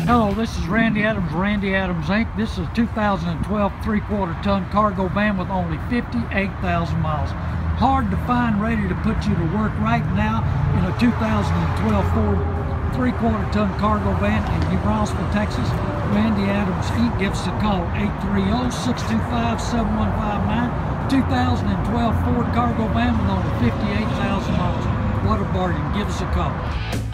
Hello, this is Randy Adams, Randy Adams Inc. This is a 2012 3/4 ton cargo van with only 58,000 miles. Hard to find, ready to put you to work right now in a 2012 Ford 3/4 ton cargo van in New Braunfels, Texas. Randy Adams Inc. Give us a call, 830-625-7159. 2012 Ford cargo van with only 58,000 miles. What a bargain. Give us a call.